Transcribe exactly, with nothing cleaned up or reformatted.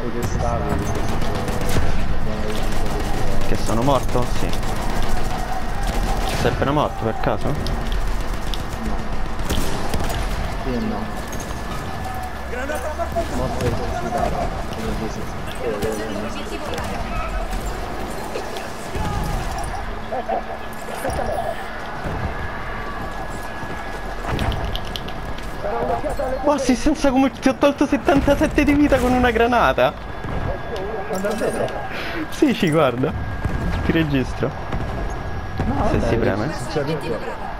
fatto che stavi Che sono morto? Sì. Sei appena morto per caso? no. Sì e no. Morto esercitato come dice. Oh, assistenza come ti ho tolto settantasette di vita con una granata. Ma davvero? Sì, ci guarda. Ti registro. No, Se vabbè, si preme. cioè,